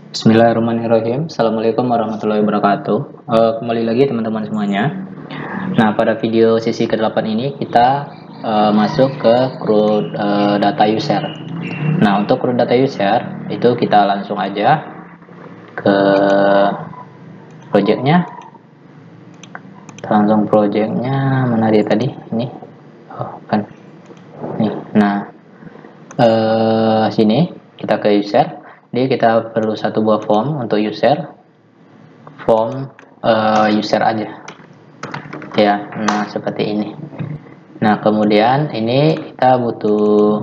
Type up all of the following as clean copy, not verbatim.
Bismillahirrahmanirrahim. Assalamualaikum warahmatullahi wabarakatuh. Kembali lagi teman-teman semuanya. Nah, pada video sesi ke-8 ini kita masuk ke CRUD data user. Nah, untuk CRUD data user itu kita langsung aja ke projectnya. Langsung projectnya mana dia tadi? Ini. Oh, kan. Nih. Nah, sini kita ke user. Jadi kita perlu satu buah form untuk user. Form user aja ya. Nah, seperti ini. Nah, kemudian ini kita butuh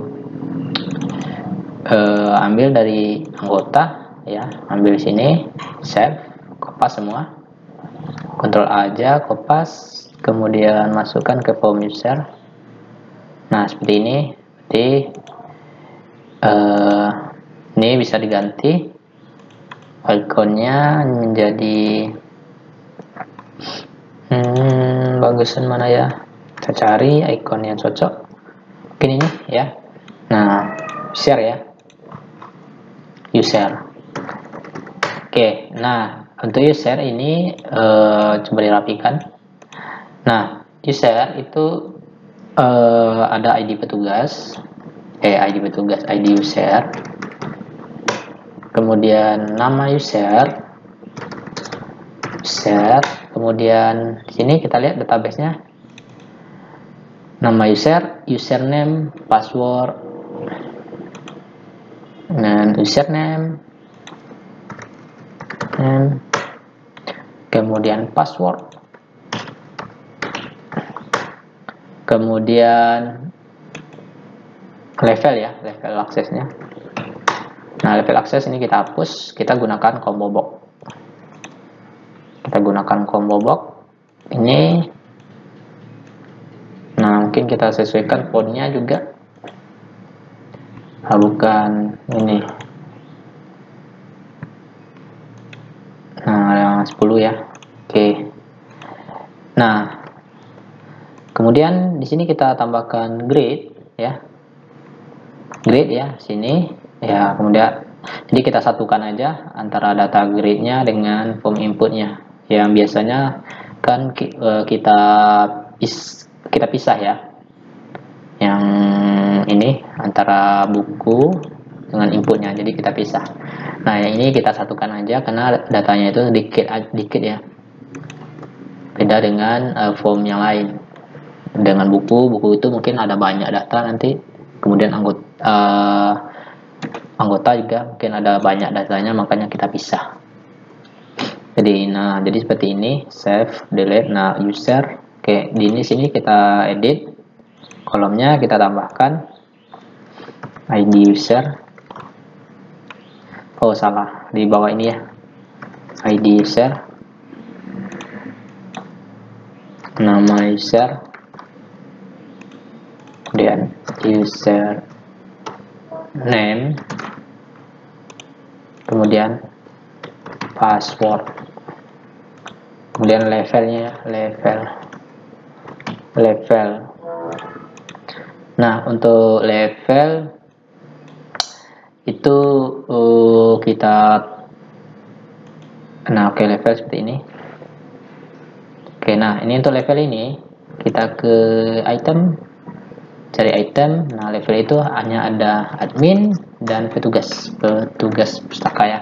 ambil dari anggota ya, ambil sini, save, kopas semua, Ctrl A aja, kopas, kemudian masukkan ke form user. Nah, seperti ini. Jadi ini bisa diganti ikonnya menjadi bagusan mana ya, kita cari icon yang cocok, mungkin ini ya. Nah, share ya, user. Oke, nah untuk user ini coba dirapikan. Nah, user itu ada ID petugas, ID user, kemudian nama user, kemudian sini kita lihat databasenya, nama user, username, password, dan username, kemudian password, kemudian level ya, level aksesnya. Nah, level akses ini kita hapus, kita gunakan combo box. Ini. Nah, mungkin kita sesuaikan fontnya juga. Bukan ini. Nah, yang 10 ya. Oke. Nah, kemudian di sini kita tambahkan grade ya. Grade ya, sini ya. Kemudian jadi kita satukan aja antara data grade-nya dengan form inputnya. Yang biasanya kan kita pisah ya. Yang ini antara buku dengan inputnya, jadi kita pisah. Nah, yang ini kita satukan aja karena datanya itu dikit ya, beda dengan form yang lain. Dengan buku itu mungkin ada banyak data nanti, kemudian anggota juga mungkin ada banyak datanya, makanya kita pisah. Jadi seperti ini, save, delete. Nah, user, oke, di sini kita edit kolomnya, kita tambahkan ID user. Oh, salah, di bawah ini ya, ID user, nama user, kemudian user name, kemudian password, kemudian levelnya, level. Nah, untuk level itu kita, nah oke, level seperti ini. Oke, nah ini untuk level ini kita ke item, cari item. Nah, level itu hanya ada admin dan petugas pustaka ya.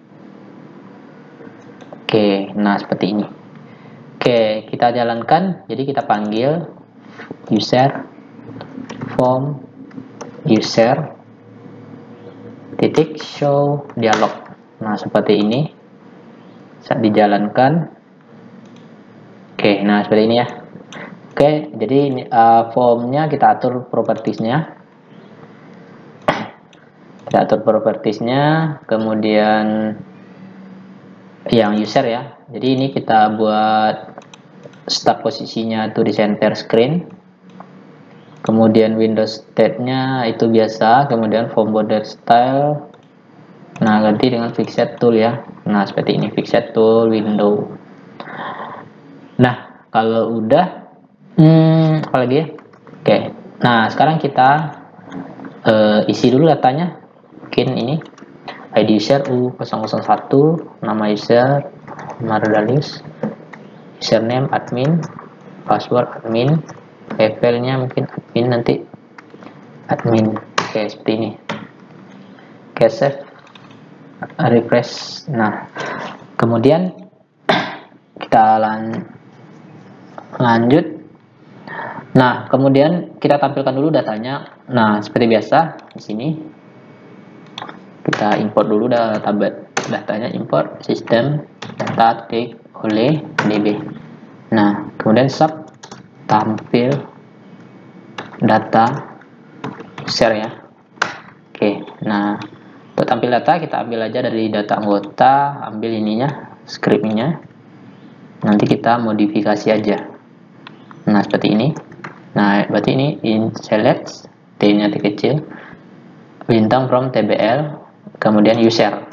Oke, nah seperti ini. Oke, kita jalankan. Jadi kita panggil user form user titik show dialog. Nah, seperti ini saat dijalankan. Oke, nah seperti ini ya. Oke, jadi formnya kita atur propertiesnya. Kemudian yang user ya. Jadi ini kita buat start posisinya itu di center screen. Kemudian Windows state-nya itu biasa, kemudian form border style. Nah, ganti dengan fixed tool ya. Nah, seperti ini, fixed tool window. Nah, kalau udah apa lagi ya? Oke. Nah, sekarang kita isi dulu datanya. Mungkin ini ID user U001, nama user Mardalius, username admin, password admin, levelnya mungkin admin nanti admin. Oke, seperti ini. Oke, save, refresh. Nah, kemudian kita lanjut. Nah, kemudian kita tampilkan dulu datanya. Nah, seperti biasa di sini kita import dulu datanya, import sistem data titik oleh db. Nah, kemudian sub tampil data user ya. Oke, nah untuk tampil data kita ambil aja dari data anggota, ambil ininya, scriptnya, nanti kita modifikasi aja. Nah, seperti ini. Nah, berarti ini in select t-nya T kecil, bintang from tbl, kemudian user.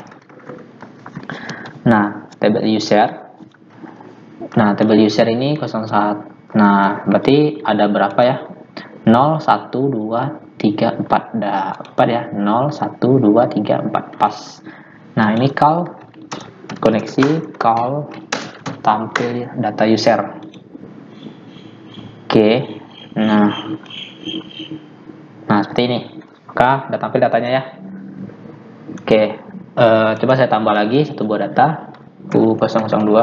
Nah, table user. Nah, table user ini 01. Nah, berarti ada berapa ya? 0, 1, 2, 3, 4. Ada 4 ya. 0, 1, 2, 3, 4. Pas. Nah, ini call koneksi, call tampil data user. Oke. Nah, seperti ini. Maka udah tampil datanya ya. Oke, coba saya tambah lagi satu buah data U002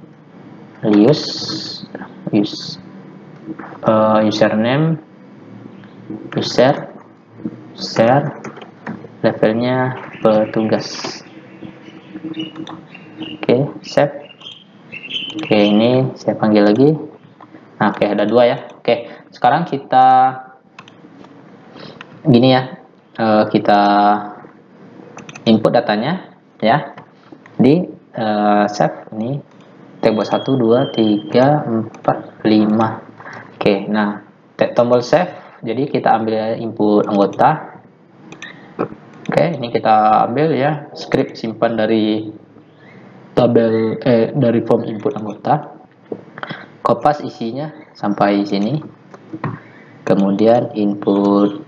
username user levelnya petugas. Oke, save. Oke, ini saya panggil lagi. Nah, oke, ada dua ya. Oke, sekarang kita gini ya, kita input datanya ya di save ini table 1, 2, 3, 4, 5. Oke, nah tombol save, jadi kita ambil input anggota. Oke, ini kita ambil ya script simpan dari tabel dari form input anggota, kopas isinya sampai sini, kemudian input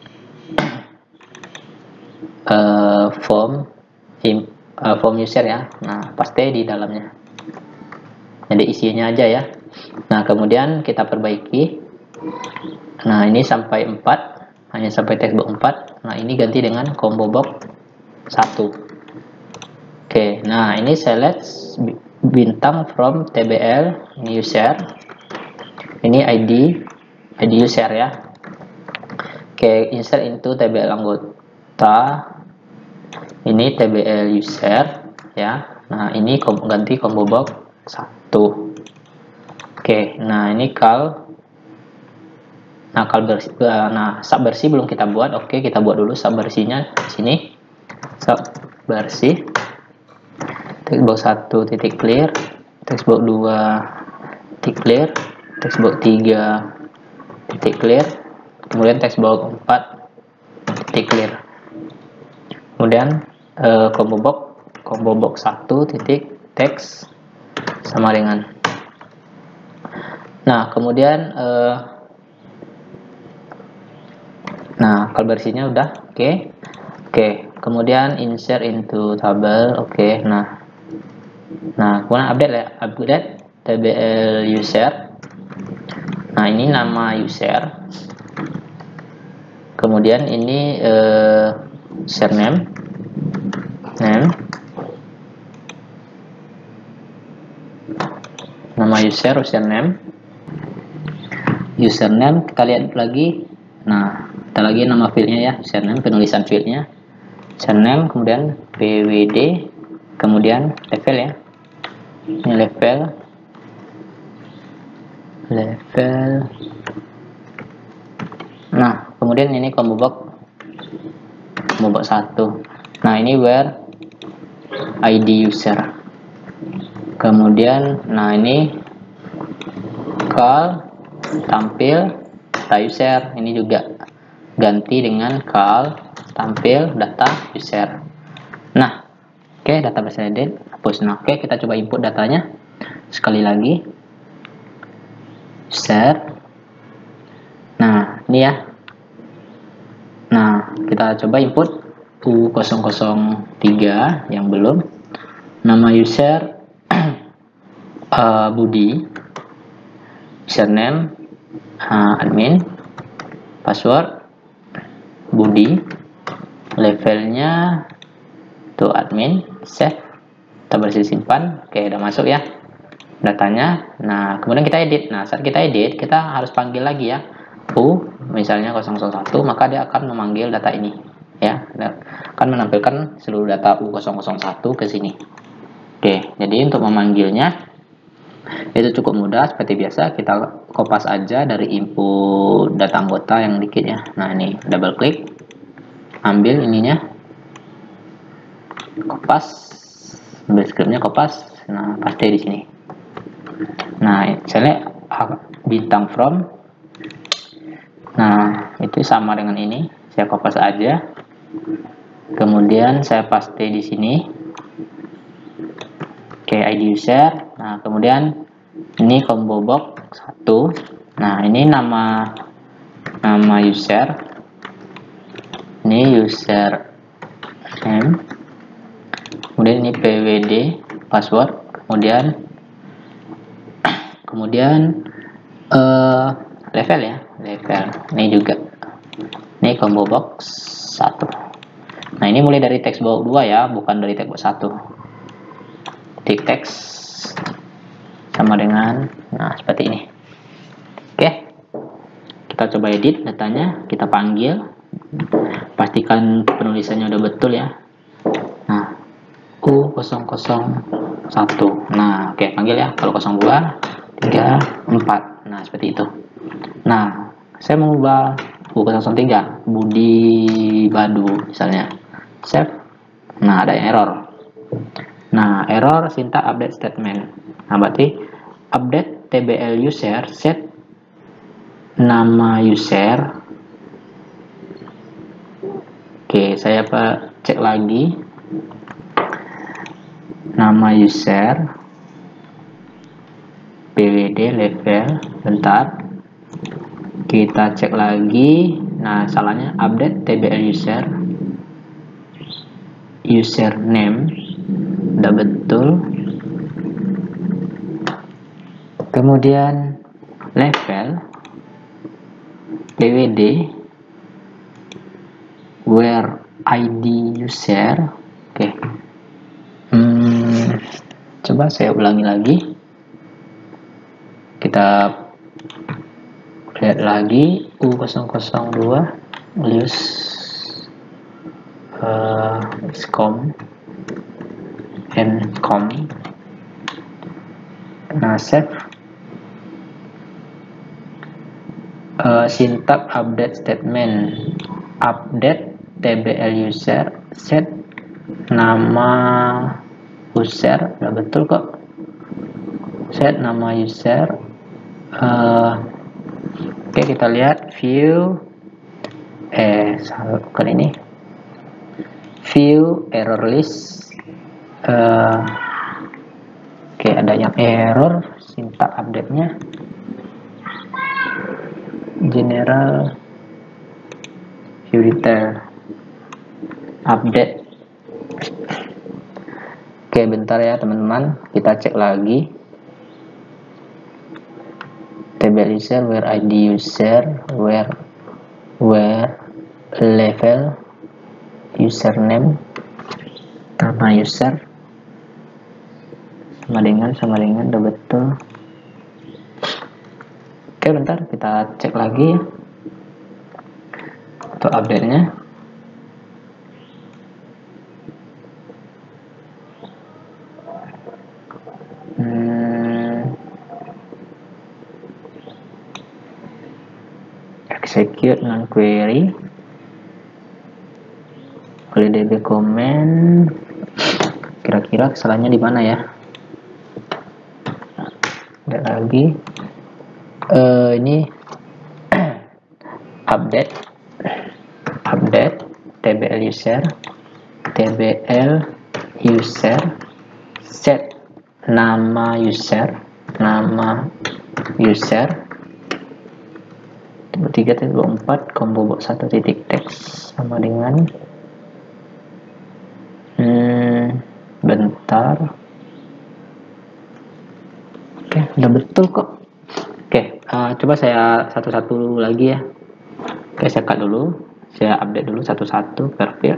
form user ya. Nah, paste di dalamnya, jadi isinya aja ya. Nah, kemudian kita perbaiki. Nah, ini sampai 4, hanya sampai textbox 4. Nah, ini ganti dengan combo box 1. Oke, nah ini select bintang from tbl, ini user, ini ID user ya. Oke, insert into tbl anggota, ini tbl user ya. Nah, ini ganti combo box 1. Oke, nah ini call. Nah, sub bersih belum kita buat. Oke, kita buat dulu sub bersihnya di sini. Sub bersih textbox 1 titik clear, textbox 2 titik clear, textbox 3 titik clear, kemudian textbox 4 titik clear. Kemudian combo box 1 titik text sama dengan. Nah, kemudian nah, kalau bersihnya udah oke. Kemudian insert into table. Oke, nah kemudian update tbl user. Nah, ini nama user, kemudian ini username nama username kita lihat lagi. Nah, kita lagi nama fieldnya ya, username, penulisan fieldnya username, kemudian pwd, kemudian level ya, ini level. Nah, kemudian ini combo box 1. Nah, ini where ID user, kemudian nah ini call tampil data user, ini juga ganti dengan call tampil data user. Nah, oke, data edit hapus. Nah, oke, kita coba input datanya sekali lagi, user. Nah, ini ya. Nah, kita coba input U003 yang belum, nama user Budi, username admin, password Budi, levelnya tuh admin, save, kita bersih simpan. Oke, udah masuk ya datanya. Nah, kemudian kita edit. Nah, saat kita edit, kita harus panggil lagi ya, misalnya 001, maka dia akan memanggil data ini ya, akan menampilkan seluruh data U001 ke sini. Oke, jadi untuk memanggilnya itu cukup mudah. Seperti biasa, kita kopas aja dari input data anggota yang dikit ya. Nah, ini double klik, ambil ininya, kopas, ambil scriptnya, kopas. Nah, paste di sini. Nah, select bintang from. Nah, itu sama dengan ini, saya kopas aja, kemudian saya paste di sini. Oke, ID user. Nah, kemudian ini combo box 1. Nah, ini nama user, ini user name, kemudian ini pwd password, kemudian level ya, level ini juga, ini combo box 1. Nah, ini mulai dari text box 2 ya, bukan dari text box 1. Ketik teks sama dengan, nah, seperti ini. Oke, kita coba edit datanya, kita panggil, pastikan penulisannya udah betul ya. Nah, U001. Nah, oke, panggil ya. Kalau 02, 3, 4. Nah, seperti itu. Nah, saya mengubah U003 Budi Badu misalnya, save. Nah, ada error. Nah, error syntax update statement. Nah, berarti update tbl user, set nama user. Oke, saya cek lagi nama user, pwd level, bentar, kita cek lagi. Nah, salahnya update tbl user, username udah betul, kemudian level pwd where id user. Oke, coba saya ulangi lagi, kita lihat lagi U002 use scom and com. Nah, save. Syntax update statement, update tbl user, set nama user, udah betul kok, set nama user. Oke, kita lihat view, bukan ini, view error list. Oke, ada yang error syntax update-nya, general view detail update. Oke, bentar ya teman-teman, kita cek lagi tbl user where id user, where level username, nama user sama dengan udah betul. Oke, bentar, kita cek lagi ya untuk update-nya. Execute non query, db comment. Kira-kira kesalahannya di mana ya? Lihat lagi, ini update tbl user set nama user 3.24 combo box 1 titik teks sama dengan bentar. Oke, udah betul kok. Oke, coba saya satu-satu lagi ya. Oke, saya cut dulu, saya update dulu satu-satu perfil.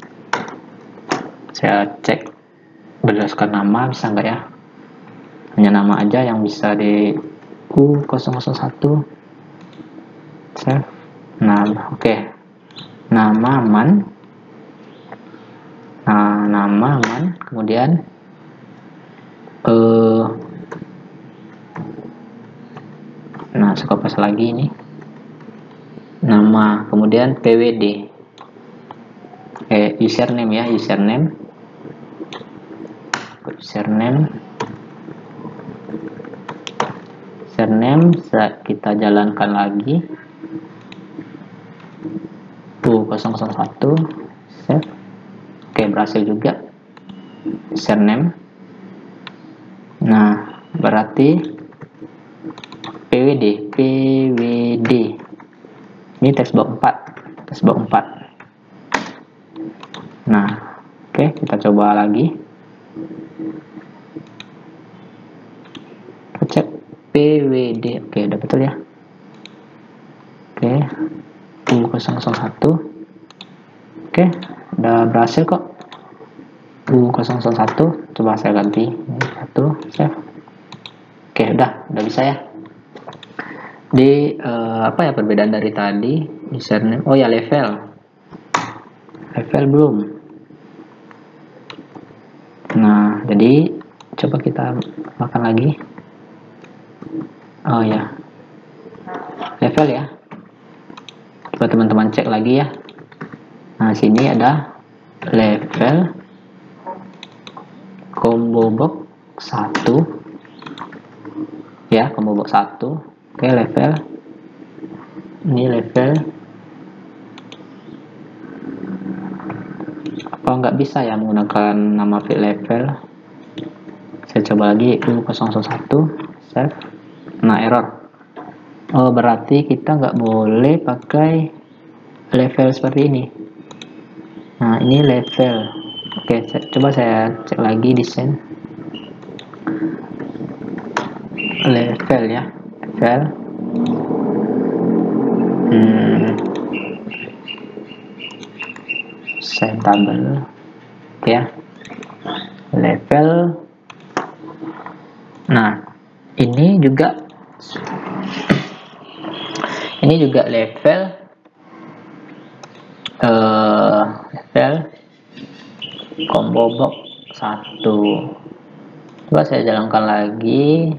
Saya cek berdasarkan nama bisa nggak ya, hanya nama aja yang bisa di U001. Save. Nah, oke. Nama aman. Nah, nama aman. Kemudian nah, saya kopas lagi ini. Nama, kemudian PWD. Username ya, username. Username kita jalankan lagi. U001. Save. Oke, berhasil juga. Username. Nah, berarti PWD. Ini textbox 4. Nah, oke, kita coba lagi. Kita cek PWD. Oke, udah betul ya. Oke, U001. Oke, udah berhasil kok. U001. Coba saya ganti. Ini 1, save. Oke, udah bisa ya. Di apa ya perbedaan dari tadi? Username. Oh ya, level belum. Nah, jadi coba kita makan lagi. Oh ya, level ya. Coba teman-teman cek lagi ya. Nah, sini ada level combo box 1 ya, combo box 1. Oke, level ini level apa nggak bisa ya menggunakan nama field level. Saya coba lagi U001, save. Nah, error. Oh, berarti kita nggak boleh pakai level seperti ini. Nah, ini level. Oke, coba saya cek lagi desain level ya, level. Saya tabel ya, level. Nah, ini juga level level combo box 1. Coba saya jalankan lagi.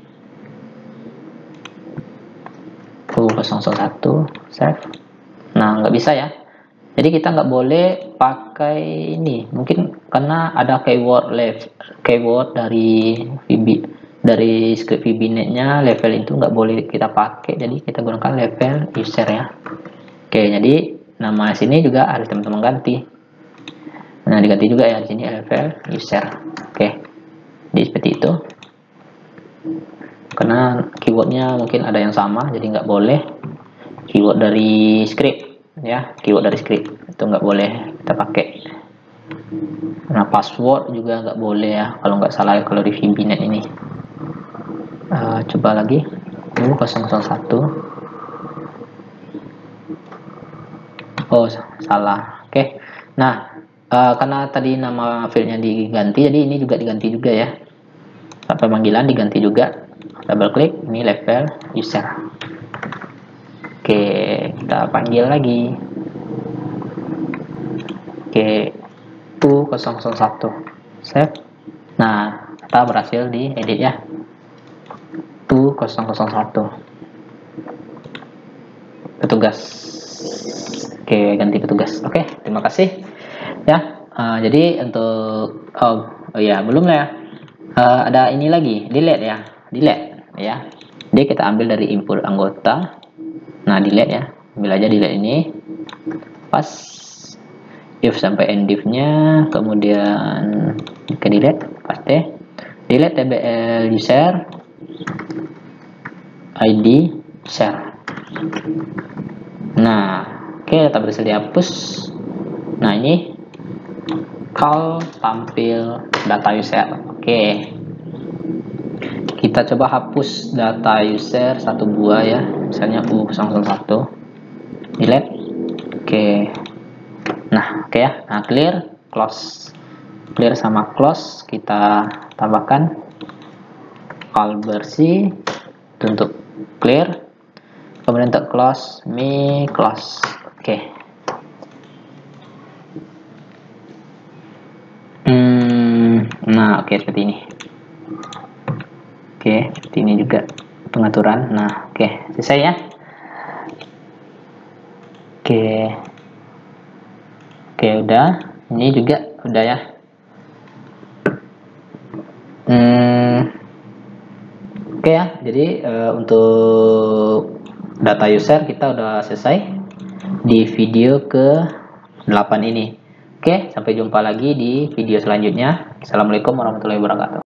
U001, save. Nah, nggak bisa ya. Jadi kita nggak boleh pakai ini. Mungkin karena ada keyword dari script VB-net-nya, level itu nggak boleh kita pakai. Jadi kita gunakan level user ya. Oke, jadi nama sini juga harus teman-teman ganti. Nah, diganti juga ya di sini level user. Oke, jadi seperti itu. Karena keywordnya mungkin ada yang sama, jadi nggak boleh keyword dari script ya, keyword dari script itu nggak boleh kita pakai. Nah, password juga nggak boleh ya, kalau nggak salah kalau di VB-net ini. Coba lagi U001. Oh, salah. Oke. Nah, karena tadi nama fieldnya diganti, jadi ini juga diganti juga ya. Sampai panggilan diganti juga. Double klik, ini level user. Oke, kita panggil lagi. Oke, U001, save. Nah, kita berhasil diedit ya. U001 petugas. Oke, ganti petugas. Oke, terima kasih ya. Jadi untuk oh ya, belum lah ya. Ada ini lagi, delete ya, jadi kita ambil dari input anggota. Nah, delete ya, ambil aja delete ini, pas if sampai end div-nya, kemudian ke delete, paste, delete tbl user id share. Nah, oke, data berhasil dihapus. Nah, ini call tampil data user. Oke, kita coba hapus data user satu buah ya, misalnya U001, delete. Oke, nah oke ya, nah clear, close, clear sama close kita tambahkan call bersih untuk clear, kemudian untuk close me close. Oke. Nah oke, seperti ini. Oke, seperti ini juga pengaturan. Nah oke, selesai ya. Oke, udah. Ini juga udah ya. Oke ya, jadi untuk data user kita udah selesai di video ke-8 ini. Oke, sampai jumpa lagi di video selanjutnya. Assalamualaikum warahmatullahi wabarakatuh.